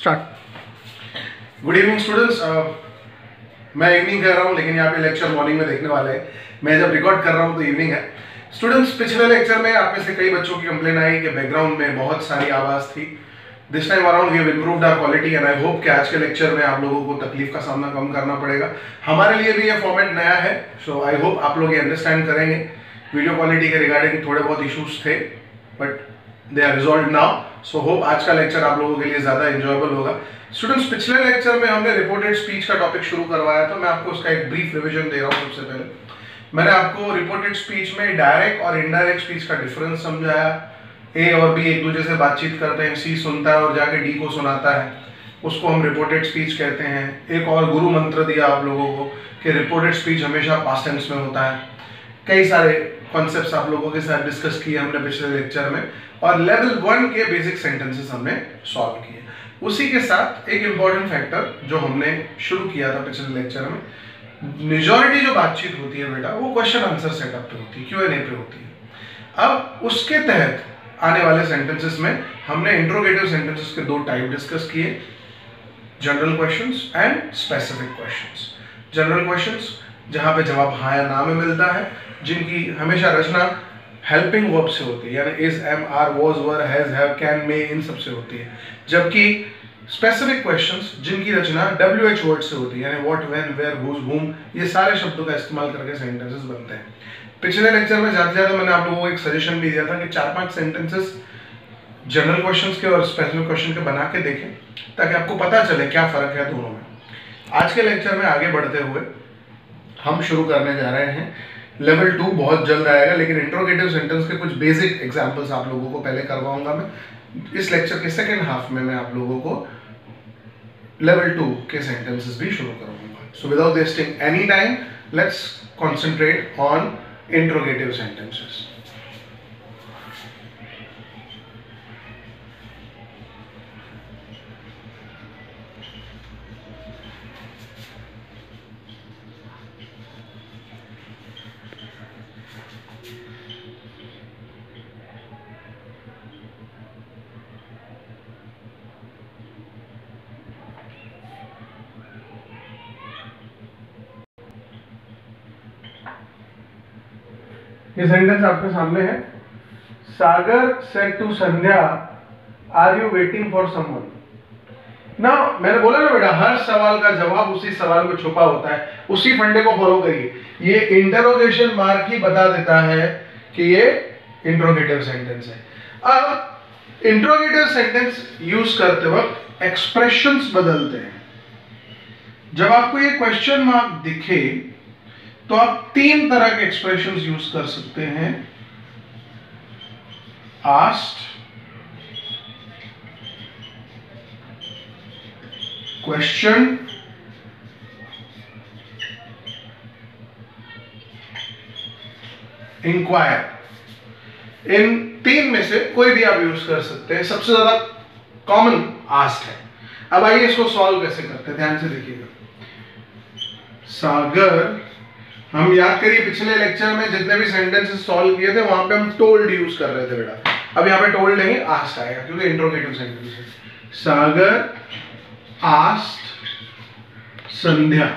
Start. Good evening students. मैं evening कर रहा हूँ लेकिन यहाँ पे लेक्चर मॉर्निंग में देखने वाले हैं। मैं जब रिकॉर्ड कर रहा हूँ तो इवनिंग है। स्टूडेंट्स, पिछले लेक्चर में आप में से कई बच्चों की कंप्लेन आई कि बैकग्राउंड में बहुत सारी आवाज़ थी। This time around we have improved our quality and I hope कि आज के लेक्चर में आप लोगों को तकलीफ का सामना कम करना पड़ेगा। हमारे लिए भी ये फॉर्मेट नया है, सो आई होप आप लोग ये अंडरस्टैंड करेंगे। वीडियो क्वालिटी के रिगार्डिंग थोड़े बहुत इश्यूज थे but they are resolve now, so hope आज का लेक्चर आप लोगों के लिए ज़्यादा इंजॉयबल होगा। स्टूडेंट्स, पिछले लेक्चर में हमने रिपोर्टेड स्पीच का टॉपिक शुरू करवाया था। मैं आपको उसका एक ब्रीफ रिवीजन दे रहा हूँ। सबसे पहले मैंने आपको रिपोर्टेड स्पीच में डायरेक्ट और इनडायरेक्ट स्पीच का डिफरेंस समझाया। ए और बी एक दूसरे से बातचीत करते हैं, सी सुनता है और जाके डी को सुनाता है, उसको हम रिपोर्टेड स्पीच कहते हैं। एक और गुरु मंत्र दिया आप लोगों को कि रिपोर्टेड स्पीच हमेशा पास्ट टेंस में होता है। कई सारे कॉन्सेप्ट्स आप लोगों के साथ डिस्कस किए हमने पिछले लेक्चर में, और लेवल 1 के बेसिक सेंटेंसेस हमने सॉल्व किए। उसी के साथ एक इम्पॉर्टेंट फैक्टर जो हमने शुरू किया था पिछले लेक्चर में, मेजॉरिटी जो बातचीत होती है बेटा वो क्वेश्चन आंसर सेटअप पे होती है, Q&A पे होती है। अब उसके तहत आने वाले सेंटेंसेस में हमने इंट्रोगेटिव सेंटेंसेस के 2 टाइप डिस्कस किए, general questions and specific questions. General questions जहां पे जवाब हाँ या ना में मिलता है, जिनकी हमेशा रचना हेल्पिंग वर्ब से होती है, यानी is, am, are, was, were, has, have, can, may, इन सब से होती है। जबकि स्पेसिफिक क्वेश्चंस जिनकी रचना WH वर्ड से होती है, यानी व्हाट, व्हेन, वेयर, हुज, हुम, ये सारे शब्दों का इस्तेमाल करके सेंटेंसेस बनते हैं। पिछले लेक्चर में ज़्यादा से ज़्यादा मैंने आप लोगों को एक सजेशन भी दिया था कि 4-5 सेंटेंसेस जनरल क्वेश्चंस के और स्पेसिफिक क्वेश्चन के बना के देखें ताकि आपको पता चले क्या फ़र्क है दोनों में। आज के लेक्चर में आगे बढ़ते हुए हम शुरू करने जा रहे हैं लेवल 2। बहुत जल्द आएगा, लेकिन इंट्रोगेटिव सेंटेंस के कुछ बेसिक एग्जांपल्स आप लोगों को पहले करवाऊंगा मैं। इस लेक्चर के सेकेंड हाफ में मैं आप लोगों को लेवल 2 के सेंटेंसेस भी शुरू करूंगा। So without wasting any time, let's concentrate on interrogative sentences. ये सेंटेंस आपके सामने है। Sagar said to Sandhya, are you waiting for someone. ना मैंने बोला ना बेटा, हर सवाल का जवाब उसी सवाल में छुपा होता है, उसी फंडे को फॉलो करिए। ये इंटरोगेशन मार्क ही बता देता है कि ये इंट्रोगेटिव सेंटेंस है। अब इंट्रोगेटिव सेंटेंस यूज करते वक्त एक्सप्रेशंस बदलते हैं। जब आपको ये क्वेश्चन मार्क दिखे तो आप 3 तरह के एक्सप्रेशंस यूज कर सकते हैं। Asked, question, inquire. इन 3 में से कोई भी आप यूज कर सकते हैं। सबसे ज्यादा कॉमन आस्क्ड है। अब आइए इसको सॉल्व कैसे करते हैं, ध्यान से देखिएगा। सागर, हम याद करिए पिछले लेक्चर में जितने भी सेंटेंसेस सॉल्व किए थे वहां पे हम टोल्ड यूज कर रहे थे बेटा। अब यहाँ पे टोल्ड नहीं, आस्क्ड आएगा क्योंकि इंट्रोगेटिव सेंटेंस है। सागर आस्क्ड संध्या।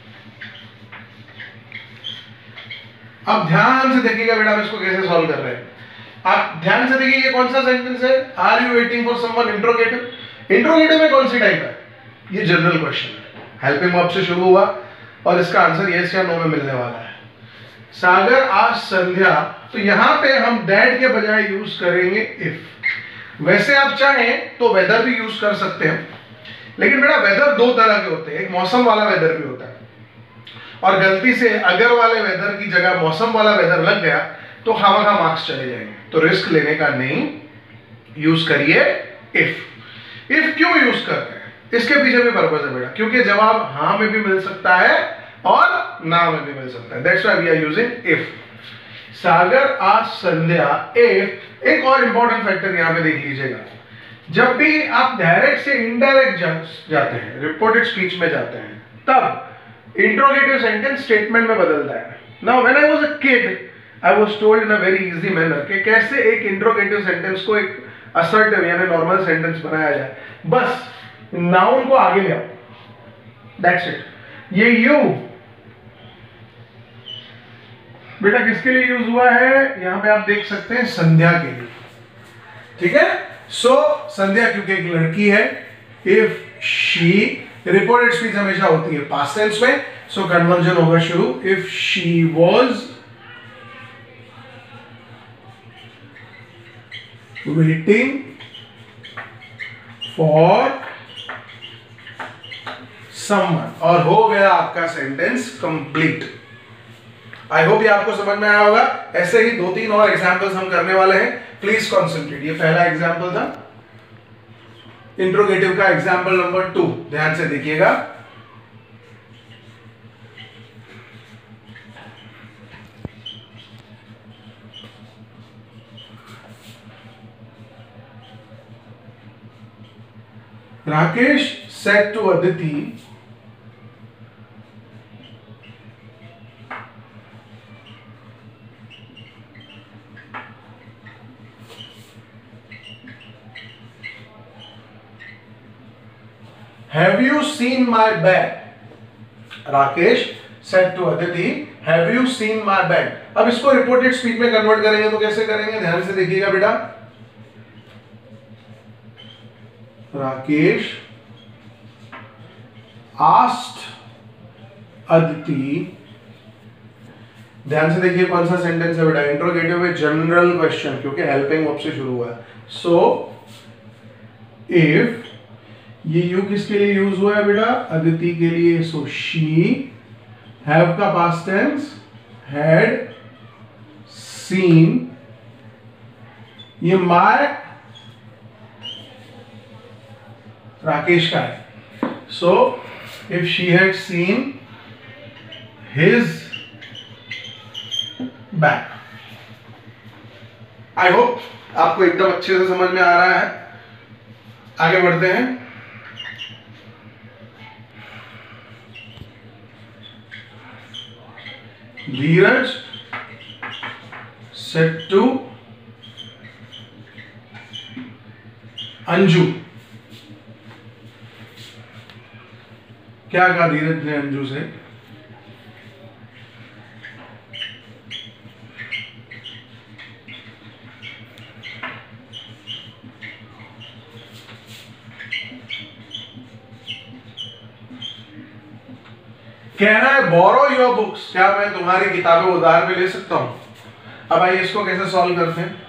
अब ध्यान से देखिएगा बेटा, हम इसको कैसे सॉल्व कर रहे हैं। आप ध्यान से देखिए, ये कौन सा सेंटेंस है, are you waiting for someone, interrogative. Interrogative में कौन सी टाइप है, ये जनरल क्वेश्चन है, हेल्पिंग वर्ब से शुरू हुआ और इसका आंसर यस या नो में मिलने वाला है। सागर आज संध्या, तो यहां पे हम दैट के बजाय यूज करेंगे इफ। वैसे आप चाहें तो वेदर भी यूज कर सकते हैं, लेकिन बेटा वेदर 2 तरह के होते हैं, एक मौसम वाला वेदर भी होता है, और गलती से अगर वाले वेदर की जगह मौसम वाला वेदर लग गया तो खामखा मार्क्स चले जाएंगे। तो रिस्क लेने का नहीं, यूज करिए इफ। इफ क्यों यूज कर रहे हैं, इसके पीछे भी पर्पस है बेटा, क्योंकि जवाब हाँ में भी मिल सकता है और ना में भी मिल सकता है। That's why we are using if. Sagar आज संध्या इफ। एक और इंपॉर्टेंट फैक्टर यहां पे देख लीजिएगा, जब भी आप डायरेक्ट से इनडायरेक्ट जाते हैं, रिपोर्टेड स्पीच में जाते हैं, तब इंट्रोगेटिव सेंटेंस स्टेटमेंट में बदलता है। Now when I was a kid, I was told in a very easy manner कि कैसे एक इंट्रोगेटिव सेंटेंस को एक असर्टिव यानी नॉर्मल सेंटेंस बनाया जाए। बस नाउन को आगे ले आओ, दैट्स इट। ये यू बेटा किसके लिए यूज हुआ है, यहां पे आप देख सकते हैं संध्या के लिए, ठीक है। सो संध्या क्योंकि एक लड़की है, इफ शी, रिपोर्टेड स्पीच हमेशा होती है पास्ट टेंस में, सो कन्वर्जन होगा शुरू, if she was waiting for someone, और हो गया आपका सेंटेंस कंप्लीट। आई होप ये आपको समझ में आया होगा। ऐसे ही 2-3 और एग्जांपल्स हम करने वाले हैं, प्लीज कॉन्सेंट्रेट। ये पहला एग्जांपल था इंट्रोगेटिव का, एग्जांपल नंबर 2 ध्यान से देखिएगा। Rakesh said to Aditi, have you seen my bag? Rakesh said to Aditi, have you seen my bag? अब इसको रिपोर्टेड स्पीच में कन्वर्ट करेंगे तो कैसे करेंगे, ध्यान से देखिएगा बेटा। राकेश asked Aditi, ध्यान से देखिए कौन सा सेंटेंस है बेटा, इंट्रोगेटिव में जनरल क्वेश्चन, क्योंकि हेल्पिंग वर्ब से शुरू हुआ है। सो इफ, ये यू किसके लिए यूज हुआ है बेटा, अदिति के लिए, सो शी, हैव का पास्ट टेंस, हैड सीन, ये माय राकेश का है। So if she had seen his back. I hope आपको एकदम अच्छे से समझ में आ रहा है। आगे बढ़ते हैं। धीरज said to अंजू, क्या कहा धीरज ने अंजू से, कहना है बोरो योर बुक्स, क्या मैं तुम्हारी किताबें उधार में ले सकता हूं। अब आइए इसको कैसे सॉल्व करते हैं।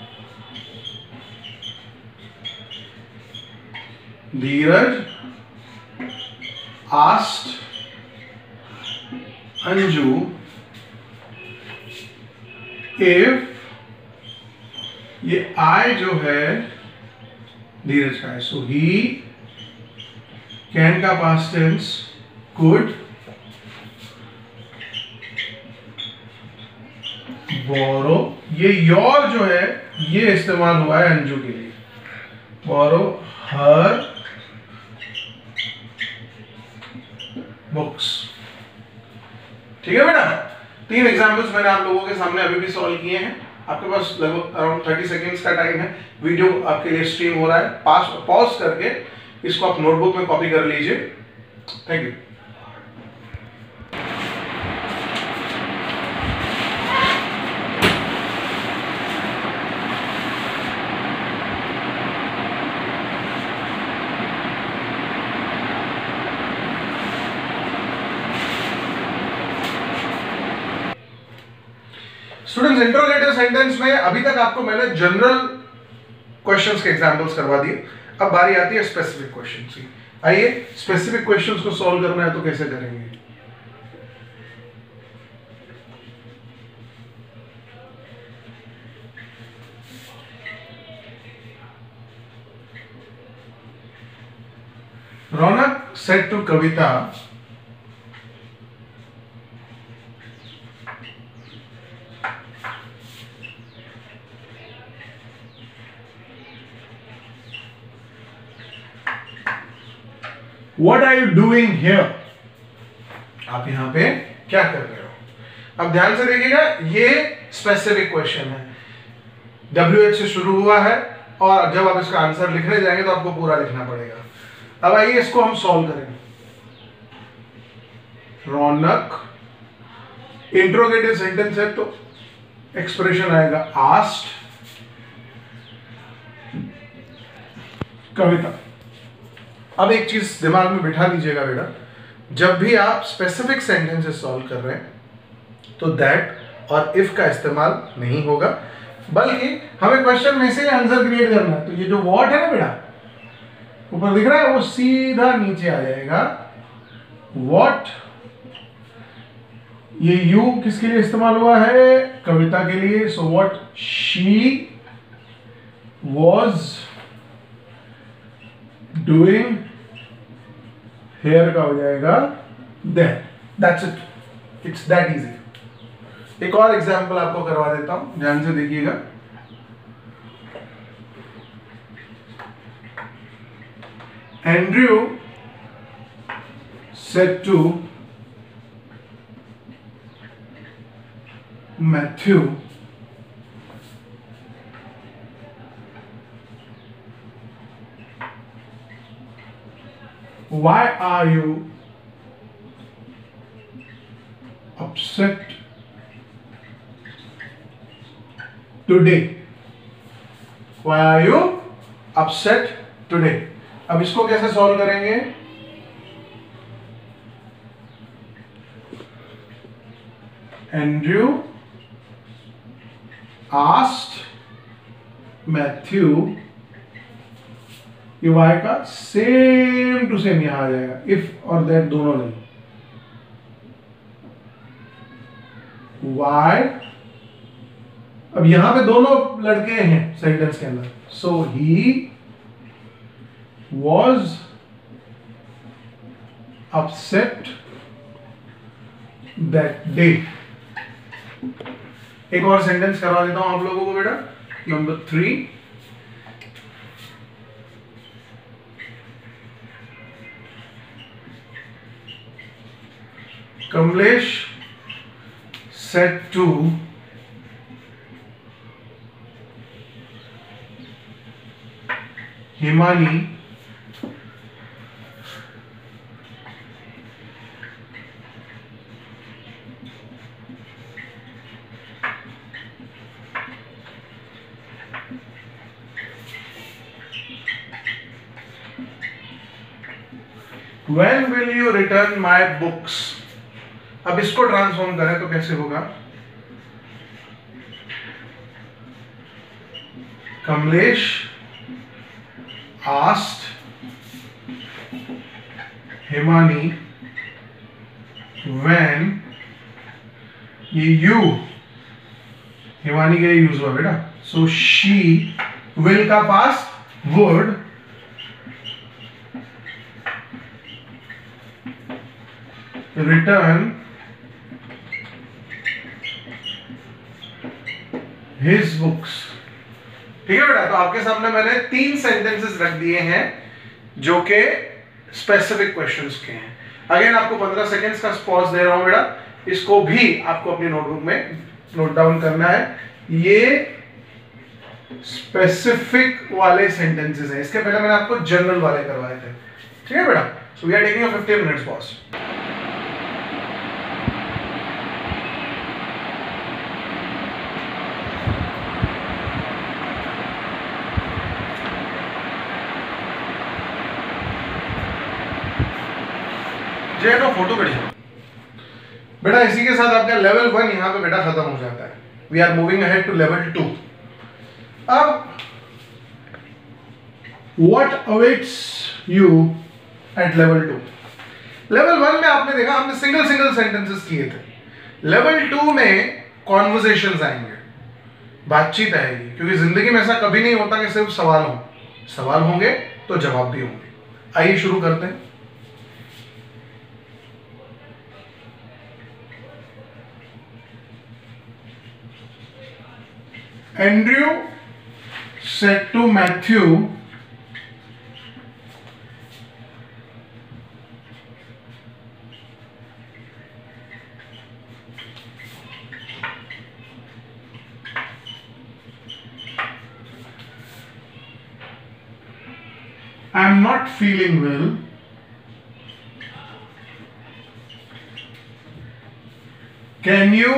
धीरज आस्क्ड अंजू इफ, ये आई जो है धीरज का है, सो ही, कैन का पास्ट टेंस, कुड बोरो, ये योर जो है ये इस्तेमाल हुआ है अंजू के लिए, बोरो हर बुक्स। ठीक है बेटा, 3 एग्जांपल्स मैंने आप लोगों के सामने अभी भी सॉल्व किए हैं। आपके पास लगभग अराउंड 30 सेकेंड्स का टाइम है। वीडियो आपके लिए स्ट्रीम हो रहा है, पॉज करके इसको आप नोटबुक में कॉपी कर लीजिए। Thank you. Students, interrogative sentence में अभी तक आपको मैंने जनरल क्वेश्चंस के एग्जांपल्स करवा दिए। अब बारी आती है स्पेसिफिक क्वेश्चंस की। आइए स्पेसिफिक क्वेश्चंस को सॉल्व करना है तो कैसे करेंगे। रौनक said to Kavita, What are you doing here? आप यहां पे क्या कर रहे हो। अब ध्यान से देखिएगा, ये स्पेसिफिक क्वेश्चन है, WH से शुरू हुआ है, और जब आप इसका आंसर लिखने जाएंगे तो आपको पूरा लिखना पड़ेगा। अब आइए इसको हम सॉल्व करें। रौनक इंट्रोगेटिव सेंटेंस है तो एक्सप्रेशन आएगा आस्क्ड कविता। अब एक चीज दिमाग में बिठा लीजिएगा बेटा, जब भी आप स्पेसिफिक सेंटेंसेस सॉल्व कर रहे हैं तो दैट और इफ का इस्तेमाल नहीं होगा, बल्कि हमें क्वेश्चन में से आंसर क्रिएट करना है। तो ये जो व्हाट है ना बेटा ऊपर दिख रहा है वो सीधा नीचे आ जाएगा। व्हाट, ये यू किसके लिए इस्तेमाल हुआ है? कविता के लिए। So what she was doing, here का हो जाएगा there. That's it, it's that easy. एक और एग्जांपल आपको करवा देता हूं, ध्यान से देखिएगा। Andrew said to Matthew, why are you upset today? Why are you upset today? अब इसको कैसे सॉल्व करेंगे? Andrew asked Matthew, ये वाई का सेम टू सेम यहां आ जाएगा, इफ और दैट दोनों नहीं। वाई, अब यहां पे दोनों लड़के हैं सेंटेंस के अंदर। So he was upset that day. एक और सेंटेंस करवा देता हूं आप लोगों को बेटा, number 3। Kamlesh said to Himani, when will you return my books? अब इसको ट्रांसफॉर्म करें तो कैसे होगा? कमलेश आस्क्ड हिमानी व्हेन, ये यू हिमानी के लिए यूज हुआ बेटा। सो शी विल का past word, return his books। ठीक है बेटा, तो आपके सामने मैंने 3 सेंटेंसेस रख दिए हैं जो कि स्पेसिफिक क्वेश्चंस के हैं। अगेन आपको 15 सेकेंड्स का पॉज दे रहा हूं बेटा, इसको भी आपको अपनी नोटबुक में नोट डाउन करना है। ये स्पेसिफिक वाले सेंटेंसेस हैं, इसके पहले मैंने आपको जनरल वाले करवाए थे। ठीक है बेटा, so we are taking a 15 minutes pause. तो फोटो कड़ी बेटा, इसी के साथ आपका लेवल 1 यहां पे बेटा खत्म हो जाता है। We are moving ahead to level 2। अब what awaits you at level 2? Level 1 में आपने देखा हमने सिंगल सेंटेंसेस किए थे। लेवल 2 में कॉन्वर्सेशंस आएंगे, बातचीत आएगी, क्योंकि जिंदगी में ऐसा कभी नहीं होता कि सिर्फ सवाल हो, सवाल होंगे तो जवाब भी होंगे। आइए शुरू करते हैं। Andrew said to Matthew, I am not feeling well, can you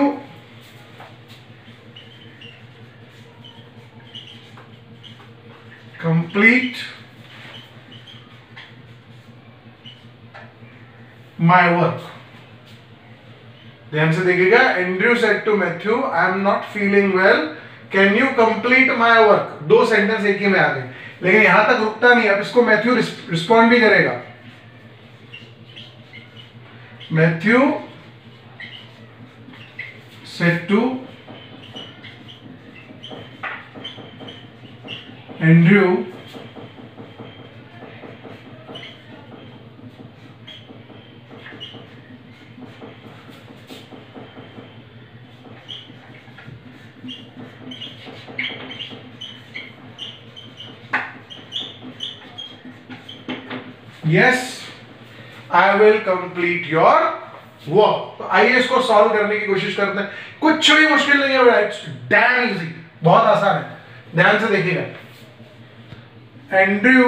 complete my work. ध्यान से देखिएगा, Andrew said to Matthew, I am not feeling well, can you complete my work. दो सेंटेंस एक ही में आ गए, लेकिन यहां तक रुकता नहीं, अब इसको मैथ्यू रिस्पॉन्ड भी करेगा। Matthew said to Andrew, yes I will complete your work. तो आइए इसको सॉल्व करने की कोशिश करते हैं। कुछ भी मुश्किल नहीं है बेटा, इट्स डैम इजी, बहुत आसान है। ध्यान से देखिएगा, एंड्रयू,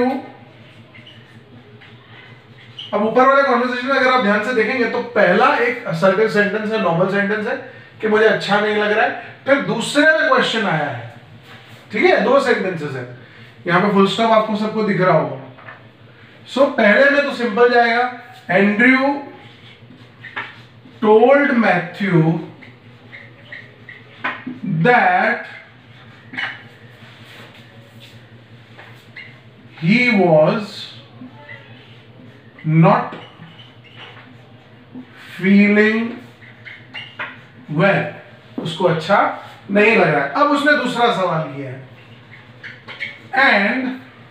अब ऊपर वाले कॉन्वर्सेशन में अगर आप ध्यान से देखेंगे तो पहला एक असर्टिव सेंटेंस है, नॉर्मल सेंटेंस है कि मुझे अच्छा नहीं लग रहा है, फिर दूसरे में क्वेश्चन आया है, ठीक है, दो सेंटेंसेस है, यहां पे फुल स्टॉप आपको सबको दिख रहा होगा। सो पहले में तो सिंपल जाएगा, Andrew told Matthew that he was not feeling well, उसको अच्छा नहीं लग रहा है। अब उसने दूसरा सवाल किया है, एंड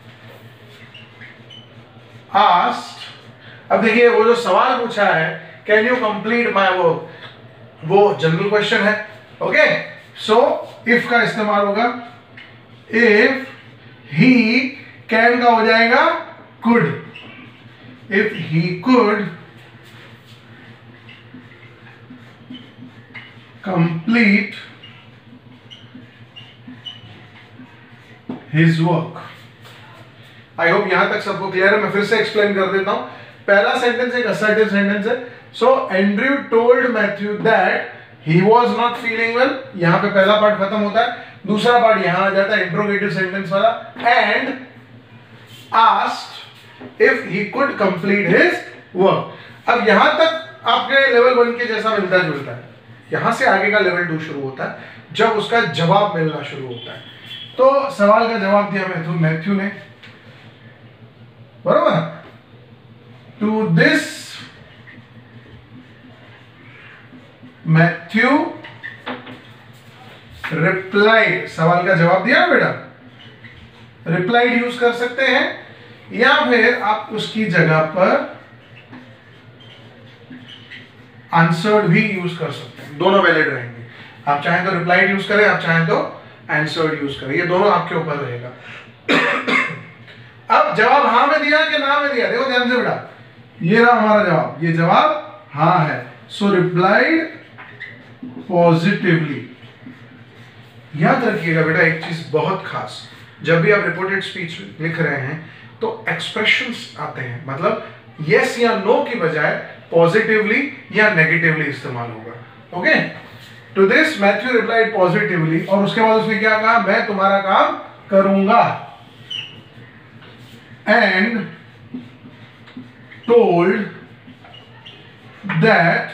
asked, अब देखिए वो जो सवाल पूछा है, can you complete my work, वो जनरल क्वेश्चन है, ओके। सो इफ का इस्तेमाल होगा, इफ ही, कैन का हो जाएगा could, if he could complete his work। I hope यहां तक सबको क्लियर है। मैं फिर से एक्सप्लेन कर देता हूं। पहला सेंटेंस एक असर्टिव सेंटेंस है। So Andrew told Matthew that he was not feeling well, यहां पे पहला पार्ट खत्म होता है, दूसरा पार्ट यहां आ जाता है इंट्रोगेटिव सेंटेंस वाला, and asked if he could complete his work। अब यहां तक आपके लेवल 1 के जैसा मिलता जुलता है, यहां से आगे का लेवल 2 शुरू होता है जब उसका जवाब मिलना शुरू होता है। तो सवाल का जवाब दिया मैथ्यू ने, बरोबर। टू दिस मैथ्यू रिप्लाइड, सवाल का जवाब दिया बेटा, रिप्लाइड यूज कर सकते हैं या फिर आप उसकी जगह पर आंसर्ड भी यूज कर सकते हैं, दोनों वैलिड रहेंगे। आप चाहें तो रिप्लाइड यूज करें, आप चाहें तो आंसर्ड यूज करें, ये दोनों आपके ऊपर रहेगा। अब जवाब हाँ में दिया कि ना में दिया, देखो ध्यान से बेटा, ये रहा हमारा जवाब, ये जवाब हाँ है। So replied positively. याद रखिएगा बेटा एक चीज बहुत खास, जब भी आप रिपोर्टेड स्पीच लिख रहे हैं तो एक्सप्रेशंस आते हैं, मतलब यस या नो की बजाय पॉजिटिवली या नेगेटिवली इस्तेमाल होगा, okay. To this Matthew replied positively, और उसके बाद उसने क्या कहा, मैं तुम्हारा काम करूंगा, and told that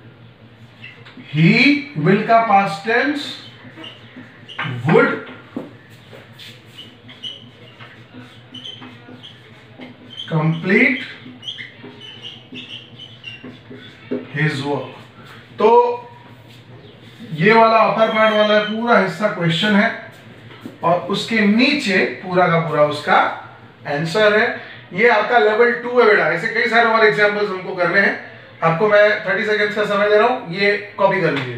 he, will का past tense, would complete his work. तो ये वाला अपर पार्ट वाला पूरा हिस्सा क्वेश्चन है, और उसके नीचे पूरा का पूरा उसका आंसर है। ये आपका लेवल 2 है बेटा। ऐसे कई सारे और एग्जांपल्स हमको करने हैं, आपको मैं 30 सेकंड्स का समय दे रहा हूं, ये कॉपी कर लीजिए।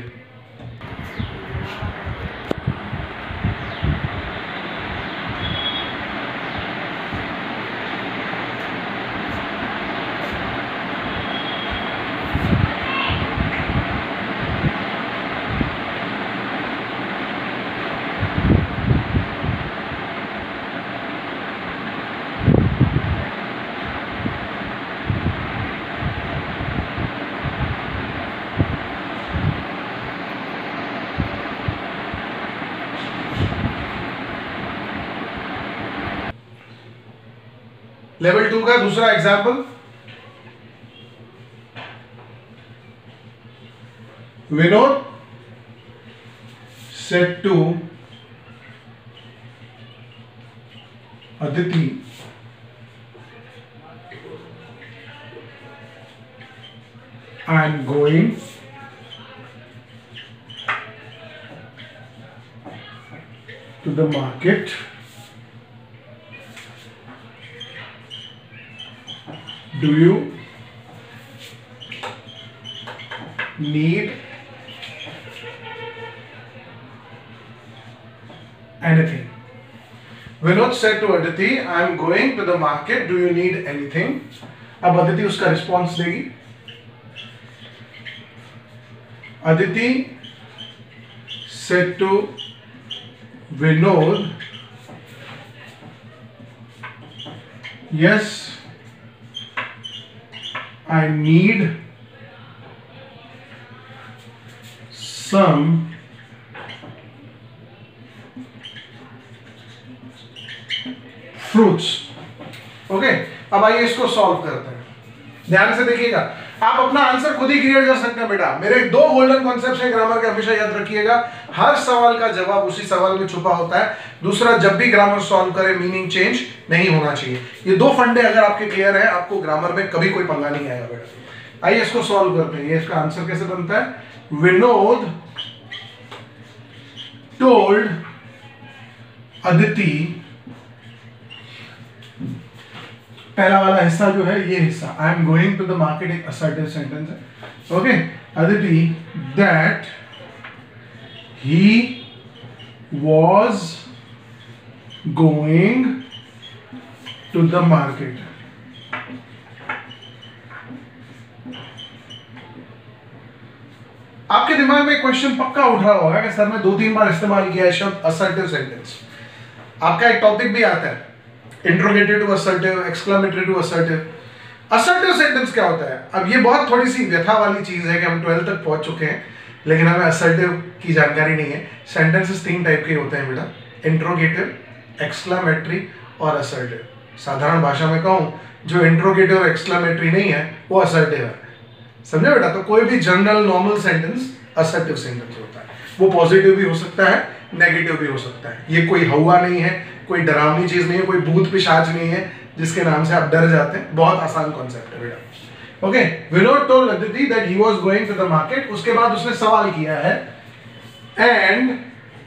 लेवल 2 का दूसरा example, Vinod said to Aditi, I am going to the market. Do you need anything? Vinod said to Aditi, I am going to the market. Do you need anything? अब अदिति उसका रिस्पॉन्स देगी. Aditi said to Vinod, yes, I need some fruits. Okay, अब आइए इसको solve करते हैं. ध्यान से देखिएगा, आप अपना आंसर खुद ही क्रिएट कर सकते हैं बेटा. मेरे 2 गोल्डन कॉन्सेप्ट्स हैं ग्रामर के, हमेशा याद रखिएगा. हर सवाल का जवाब उसी सवाल में छुपा होता है. दूसरा, जब भी ग्रामर सॉल्व करें मीनिंग चेंज नहीं होना चाहिए. ये 2 फंडे अगर आपके क्लियर है, आपको ग्रामर में कभी कोई पंगा नहीं आएगा बेटा. आइए इसको सॉल्व करते हैं. ये इसका आंसर कैसे बनता है? विनोद टोल्ड अदिति, पहला वाला हिस्सा जो है ये हिस्सा, I am going to the market, एक असर्टिव सेंटेंस है. Okay, Aditi that he was going to the market. आपके दिमाग में क्वेश्चन पक्का उठ रहा होगा कि सर मैं 2-3 बार इस्तेमाल किया है शब्द असर्टिव सेंटेंस. आपका एक टॉपिक भी आता है, interrogative to assertive, exclamatory to assertive. Assertive sentence क्या होता है? अब ये बहुत थोड़ी सी व्यथा वाली चीज है कि हम 12th तक पहुंच चुके हैं लेकिन हमें असर्टिव की जानकारी नहीं है. सेंटेंसेस 3 टाइप के होते हैं बेटा, इंट्रोगेटिव, एक्सक्लेमेटरी और असर्टिव. साधारण भाषा में कहूं, जो इंट्रोगेटिव और एक्सक्लेमेटरी नहीं है वो असर्टिव है. समझे बेटा? तो कोई भी general normal sentence assertive sentence होता है. वो पॉजिटिव भी हो सकता है, नेगेटिव भी हो सकता है. ये कोई हवा नहीं है, कोई डरावनी चीज नहीं है, कोई भूत पिशाच नहीं है जिसके नाम से आप डर जाते हैं. बहुत आसान कॉन्सेप्ट है बेटा. Okay, Vinod told Aditi that he was going to the market. उसके बाद उसने सवाल किया है एंड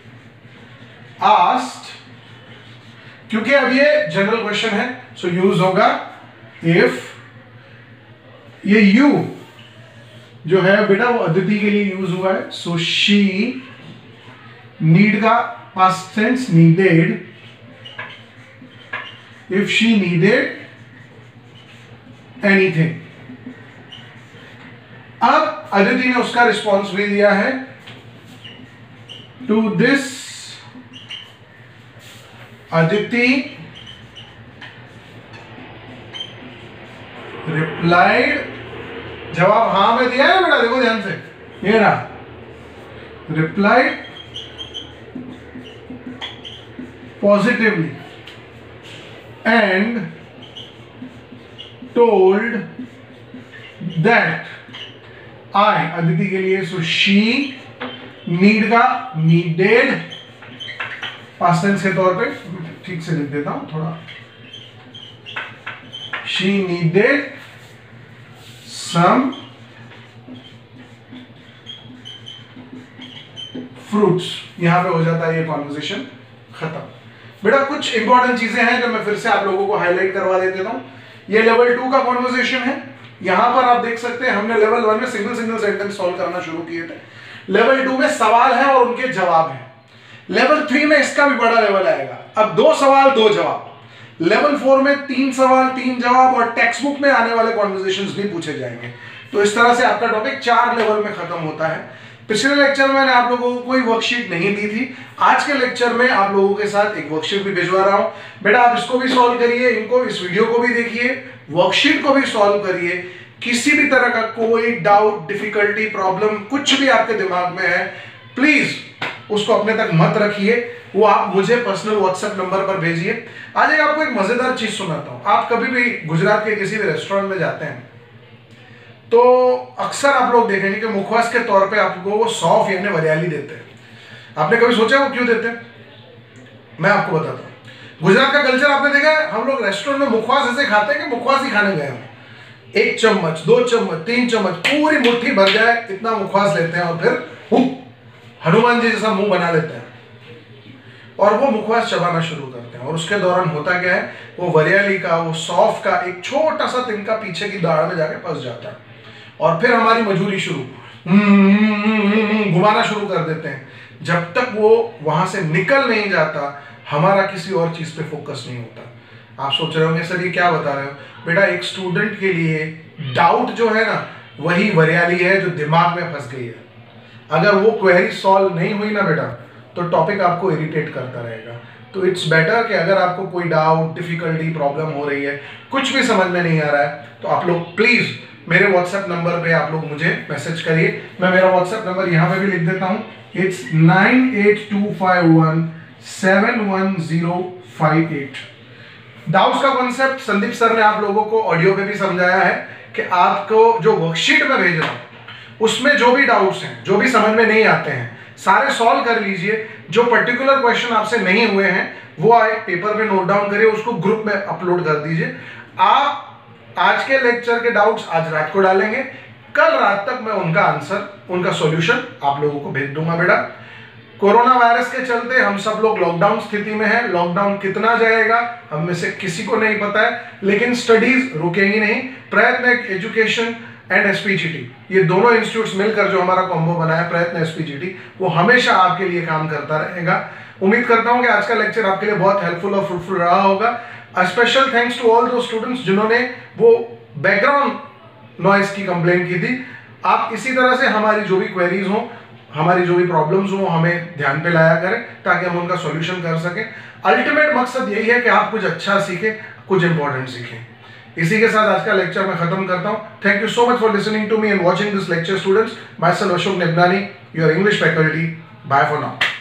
आस्क्ड, क्योंकि अब ये जनरल क्वेश्चन है सो यूज होगा इफ. ये यू जो है बेटा वो अदिति के लिए यूज हुआ है. सो शी, नीड का past tense needed, if she needed anything. अब अदिति ने उसका रिस्पॉन्स भी दिया है. टू दिस अदिति रिप्लाइड, जवाब हाँ में दिया है बेटा, देखो ध्यान से, ये रहा. Replied positively and told that I, Aditi के लिए, so she, need का needed past tense के तौर पे ठीक से लिख देता हूं थोड़ा. she needed some fruits. यहां पे हो जाता है ये कॉन्वर्सेशन खत्म. बेटा कुछ इंपॉर्टेंट चीजें हैं जो मैं फिर से आप लोगों को हाईलाइट करवा देता हूं. ये लेवल 2 का कॉन्वर्सेशन है. यहां पर आप देख सकते हैं हमने लेवल 1 में सिंगल सेंटेंस सॉल्व करना शुरू किए थे. लेवल 2 में सवाल है और उनके जवाब हैं. लेवल 3 में इसका भी बड़ा लेवल आएगा. अब 2 सवाल 2 जवाब. लेवल 4 में 3 सवाल 3 जवाब और टेक्स्ट बुक में आने वाले कॉन्वर्सेशंस भी पूछे जाएंगे. तो इस तरह से आपका टॉपिक 4 लेवल में खत्म होता है. पिछले लेक्चर में मैंने आप लोगों को कोई वर्कशीट नहीं दी थी. आज के लेक्चर में आप लोगों के साथ एक वर्कशीट भी भिजवा रहा हूं. बेटा आप इसको भी सॉल्व करिए, इनको, इस वीडियो को भी देखिए, वर्कशीट को भी सॉल्व करिए. किसी भी तरह का कोई डाउट, डिफिकल्टी, प्रॉब्लम कुछ भी आपके दिमाग में है, प्लीज उसको अपने तक मत रखिए, वो आप मुझे पर्सनल व्हाट्सएप नंबर पर भेजिए। आज एक आपको एक मजेदार चीज सुनाता हूँ। आप कभी भी गुजरात के किसी भी रेस्टोरेंट में जाते हैं तो अक्सर आप लोग देखेंगे कि मुखवास के तौर पे आपको वो सौंफ यानी वरियाली देते हैं। आपने कभी सोचा वो क्यों देते हैं? मैं आपको बताता हूँ। गुजरात का कल्चर आपने देखा है, हम लोग रेस्टोरेंट में मुखवास ऐसे खाते हैं कि मुखवास ही खाने गए हम। 1 चम्मच 2 चम्मच 3 चम्मच पूरी मुट्ठी भर जाए इतना मुखवास लेते हैं और फिर हनुमान जी जैसा मुंह बना लेते हैं और वो मुखवास चबाना शुरू करते हैं। और उसके दौरान होता क्या है, वो वरियाली का, वो सौंफ का एक छोटा सा तिनका पीछे की दाढ़ में जाके फंस जाता है और फिर हमारी मजूरी शुरू, घुमाना शुरू कर देते हैं। जब तक वो वहां से निकल नहीं जाता हमारा किसी और चीज पे फोकस नहीं होता। आप सोच रहे होंगे सर ये क्या बता रहे हो? बेटा एक स्टूडेंट के लिए डाउट जो है ना वही वरियाली है जो दिमाग में फंस गई है। अगर वो क्वेरी सॉल्व नहीं हुई ना बेटा तो टॉपिक आपको इरिटेट करता रहेगा। तो इट्स बेटर कि अगर आपको कोई डाउट, डिफिकल्टी, प्रॉब्लम हो रही है, कुछ भी समझ में नहीं आ रहा है, तो आप लोग प्लीज मेरे व्हाट्सएप नंबर पे आप लोग मुझे मैसेज करिए। मैं मेरा व्हाट्सएप नंबर यहाँ पे भी लिख देता हूँ। इट्स 9825171058। डाउट्स का कॉन्सेप्ट संदीप सर ने आप लोगों को ऑडियो पे भी समझाया है कि आपको जो वर्कशीट में भेज रहा हूँ उसमें जो भी डाउट्स हैं, जो भी समझ में नहीं आते हैं, सारे सॉल्व कर लीजिए। जो पर्टिकुलर क्वेश्चन आपसे नहीं हुए हैं वो आए पेपर पे नोट डाउन करिए, उसको ग्रुप में अपलोड कर दीजिए। आप आज के लेक्चर के डाउट्स आज रात को डालेंगे, कल रात तक मैं उनका आंसर, उनका सॉल्यूशन आप लोगों को भेज दूंगा। बेटा कोरोना वायरस के चलते हम सब लोग लॉकडाउन स्थिति में हैं। लॉकडाउन कितना जाएगा हम में से किसी को नहीं पता है, लेकिन स्टडीज रुकेंगी नहीं। प्रयत्न एजुकेशन एंड एसपीजीटी, ये दोनों इंस्टीट्यूट्स मिलकर जो हमारा कॉम्बो बना है प्रयत्न एसपीजीटी, वो हमेशा आपके लिए काम करता रहेगा। उम्मीद करता हूं कि आज का लेक्चर आपके लिए बहुत हेल्पफुल और फ्रूटफुल रहा होगा। Special thanks to all the students जिन्होंने वो बैकग्राउंड नॉइस की कंप्लेंट की थी। आप इसी तरह से हमारी जो भी क्वेरीज हो, हमारी जो भी प्रॉब्लम्स हो, हमें ध्यान पे लाया करें ताकि हम उनका सॉल्यूशन कर सकें। अल्टीमेट मकसद यही है कि आप कुछ अच्छा सीखें, कुछ इंपॉर्टेंट सीखें। इसी के साथ आज का लेक्चर मैं खत्म करता हूं। Thank you so much for listening to me and watching this lecture students. Myself Ashok Negnani, your English faculty. Bye for now.